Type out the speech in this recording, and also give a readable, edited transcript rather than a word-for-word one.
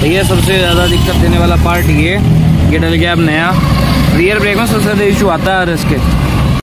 भैया सबसे ज़्यादा दिक्कत देने वाला पार्ट ये डल गया अब नया रियर ब्रेक में सबसे ज़्यादा इशू आता है इसके।